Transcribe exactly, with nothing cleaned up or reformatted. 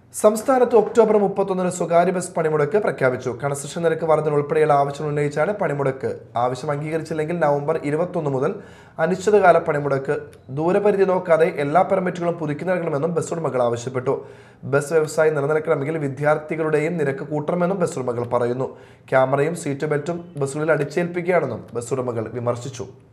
സംസ്ഥാനത്ത് ഒക്ടോബർ മുപ്പത്തൊന്നിന് സ്വകാര്യ ബസ് പണിമുടക്ക് പ്രഖ്യാപിച്ചു. കൺസെഷൻ നിരക്ക് വർധന ഉൾപ്പെടെയുള്ള ആവശ്യം ഉന്നയിച്ചാണ് പണിമുടക്ക്. ആവശ്യം അംഗീകരിച്ചില്ലെങ്കിൽ നവംബർ ഇരുപത്തൊന്ന് മുതൽ അനിശ്ചിതകാല പണിമുടക്ക്. ദൂരപരിധി നോക്കാതെ എല്ലാ പെർമിറ്റുകളും പുതുക്കി നൽകണമെന്നും ബസ് ഉടമകൾ ആവശ്യപ്പെട്ടു. ബസ് വ്യവസായം നിലനിൽക്കണമെങ്കിൽ വിദ്യാർത്ഥികളുടെയും നിരക്ക് കൂട്ടണമെന്നും ബസ് ഉടമകൾ പറയുന്നു. ക്യാമറയും സീറ്റ് ബെൽറ്റും ബസ്സുകളിൽ അടിച്ചേൽപ്പിക്കുകയാണെന്നും ബസ് ഉടമകൾ വിമർശിച്ചു.